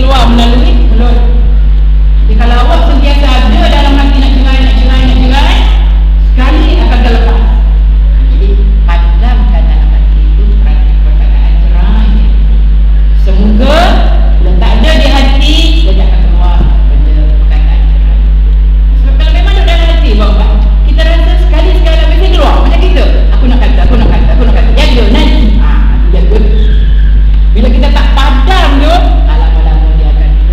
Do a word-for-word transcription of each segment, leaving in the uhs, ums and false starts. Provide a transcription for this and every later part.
keluar melalui mulut. Jadi kalau awak sentiasa ada dalam hati nak cerai, nak cerai, nak cerai, sekali akan terlepas. Jadi padamkan dalam hati itu perkataan cerai. Semoga bila tak ada di hati, dia tak akan keluar benda perkataan cerai. Sebab kalau memang ada dalam hati, bapak, kita rasa sekali-sekala mesti keluar macam kita. Aku nak kata, aku nak kata, aku nak kata. Jaga nanti. Ah, jaga. Bila kita tak padam tu, lama-lama dia akan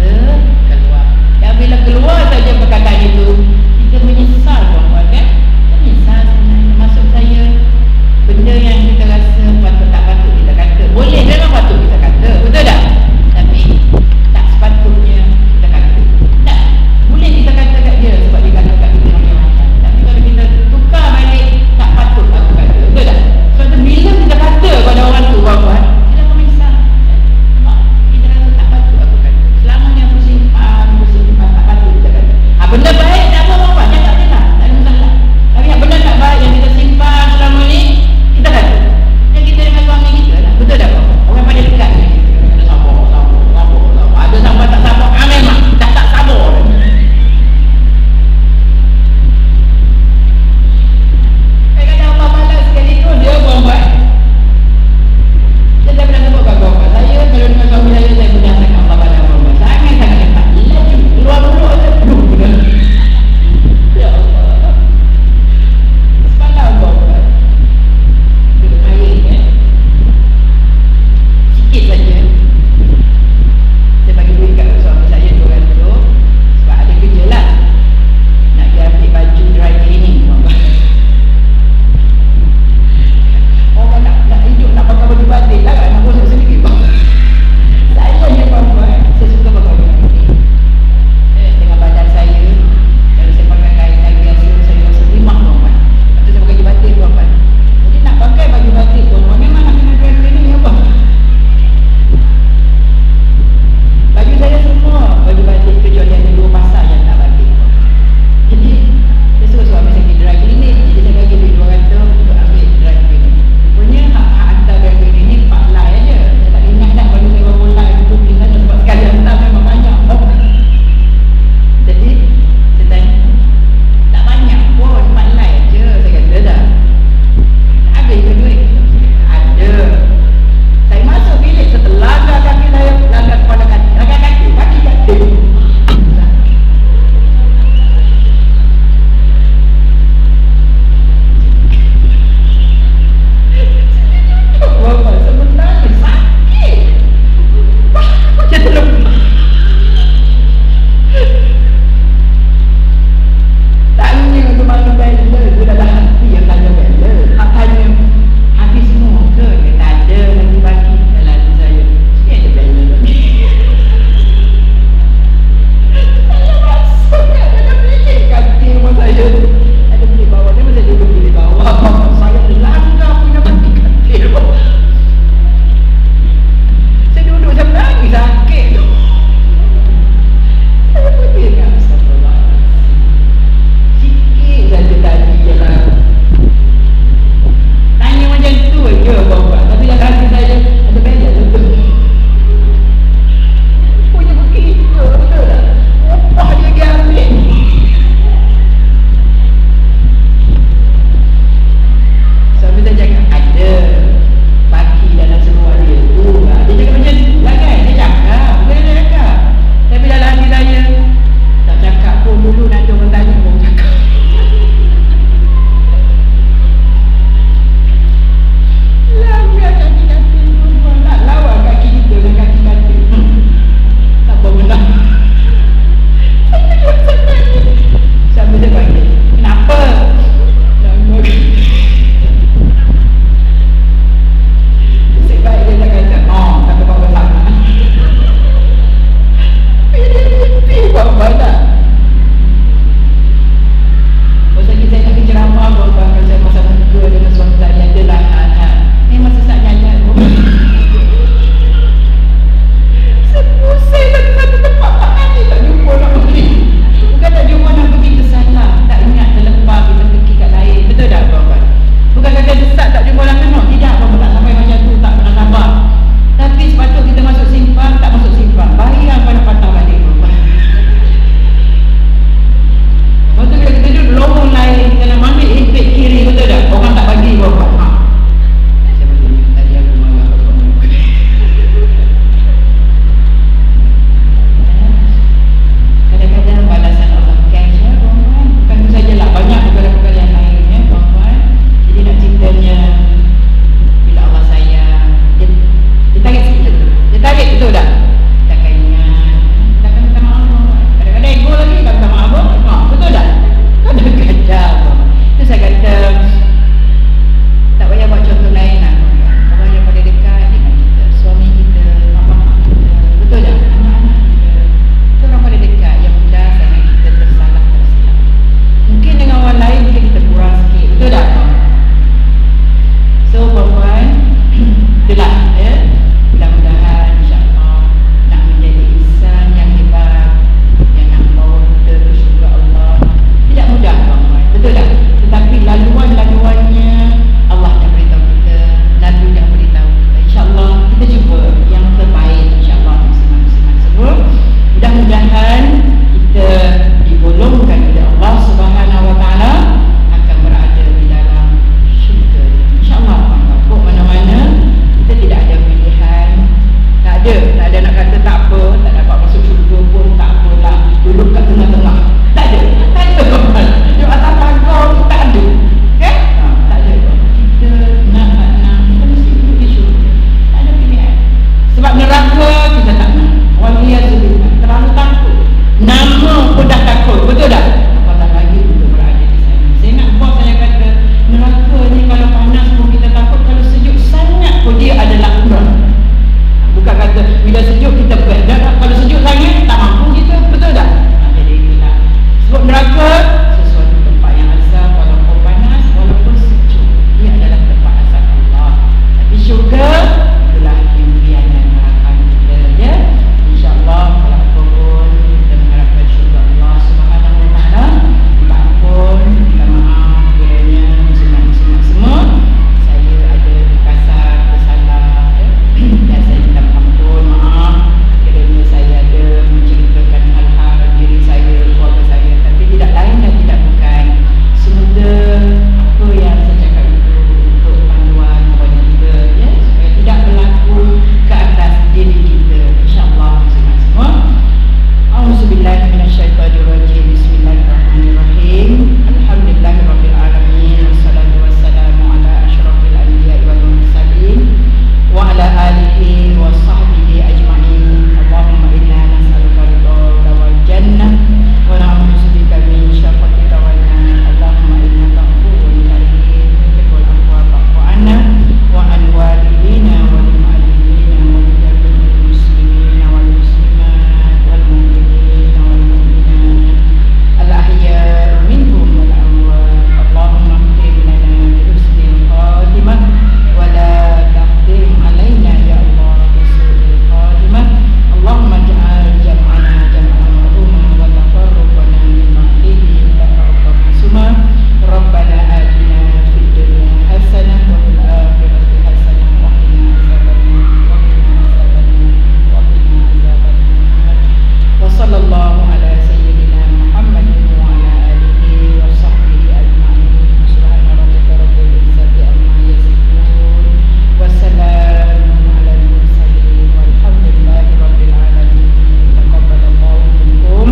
bila sejuk kita buat. Dan kalau sejuk sangat tak mampu kita, betul tak? Nah, jadi kita sebut neraka sesuatu tempat yang azab, walaupun panas, walaupun sejuk, ia adalah tempat azab Allah. Tapi syurga itulah impian dan harapan kita, ya. InsyaAllah kalau pun kita mengharapkan syurga Allah Subhanahu Wa Taala. Minta ampun, minta maaf kiranya muslimat-muslimat semua saya ada kasar, bersalah, ya. Dan saya minta ampun, maaf kiranya saya ada menceritakan hal-hal diri saya, keluarga saya, tapi tidak lain dan tidak bukan, semoga apa yang saya cakap itu untuk panduan kepada kita, ya, supaya tidak berlaku ke atas diri kita, insyaAllah muslimat semua. A'udzubillahi minasyaitonirrajim. Bismillahirrahmanirrahim. Alhamdulillahirabbil alamin, wassalatu wassalamu ala asyrafil anbiya'i wal mursalin wa ala alihi wa sahbihi ajma'in. Allahumma inna nas'aluka ridhaka wal jannah wa na'udzubika min syarri wal nar. Allahumma innaka afuwwun karim tuhibbul afwa fa'fu 'anna wa an walidina wa lil mu'allimina wa lil jami'il muslimina wal muslimat wal mu'minina wal mu'minat al ahya'i minhum wal amwat. Allahumma khtim lana bi husnil khatimah wa la taqdim alaina ya Allah bi su'il khatimah. Allahumma ja'al jam'ana jam'an marhuma wa tafarruqana min ba'dihi tafarruqan masuma. Rabbana atina fid dunya hasanah wa fil akhirati hasanah wa qina azabannar wa qina azabannar wa qina azabannar. Wa sallallahu ala sayyidina Muhammadin wa ala alihi wa sahbihi ajma'in. Subhana rabbika rabbil izzati amma yasifun wa salamun ala al-mursalin walhamdulillahi rabbil alamin. Taqabbalallahu minkum.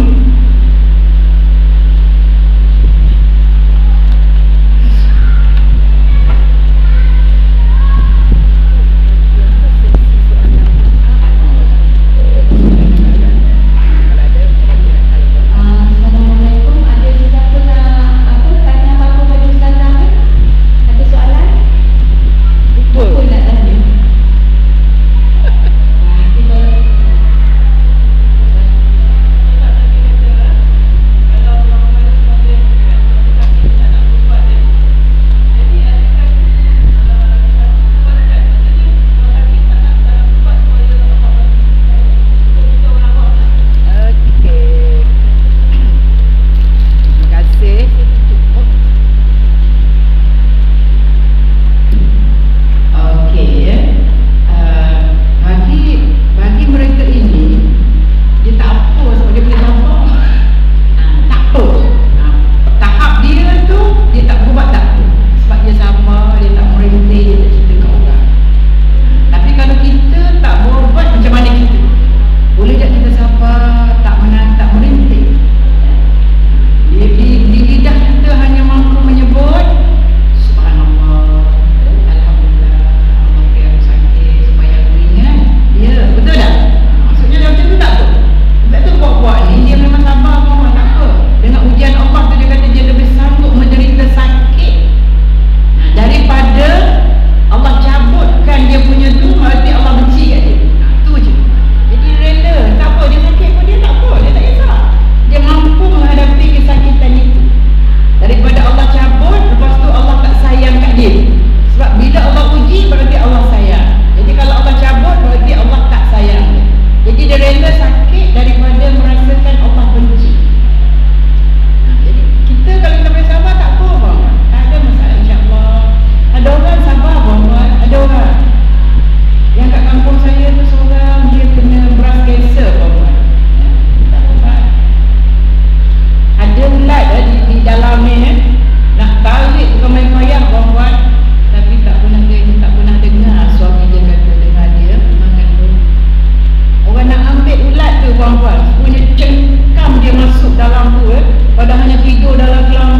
Assalamualaikum. Ada siapa nak apa tanya apa pada ustazah ke? Ada soalan? Betul. Apa nak tanya? Ah, kita Okey. Terima kasih. Okey, ya. Uh, bagi bagi mereka ini dia tak apa sebab dia boleh sabar. Uh, tak apa. Uh, tahap dia tu dia tak berubat tak apa. Sebab dia sabar, dia tak merintih, dia tak cerita kat orang. Tapi kalau kita tak berubat, macam mana kita? Boleh tak kita sabar, tak menang, tak merintih? Di, di, di lidah kita hanya mampu menyebut Subhanallah, Alhamdulillah, Allah beri aku sakit supaya aku ingat. Ya, betul tak? Maksudnya dia macam tu tak tu? Sebab tu puak-puak ni dia memang sabar pun tak apa. Dengan ujian Allah tu dia kata dia lebih sanggup menderita sakit, nah, daripada Allah cabutkan dia punya tu, berarti Allah benci kat dia. Nah, tu je. Jadi dia rela, tak apa, dia sakit pun dia tak apa, dia tak kisah. Dia mampu menghadapi kesakitan itu. Daripada Allah cabut, lepas tu Allah tak sayang kat dia. Sebab bila Allah uji, berarti Allah sayang. Jadi kalau Allah cabut, berarti Allah tak sayang dia. Jadi dia rela sakit daripada merasakan Allah benci. Nah, jadi kita kalau kita boleh sabar, tak apa bang. Tak ada masalah, insyaAllah. Ada orang sabar bang, ada orang yang kat kampung saya tu seorang dia kena beras kanser bang. Ya, tak apa. Ada ulat eh, di, di dalam ni eh. Nak tarik bukan main payah bang, tapi tak pernah dia tak pernah dengar suami dia kata dengar dia mengandung. Orang nak ambil ulat tu puan-puan, punya cengkam dia masuk dalam tu eh, padahal hanya tidur dalam kelam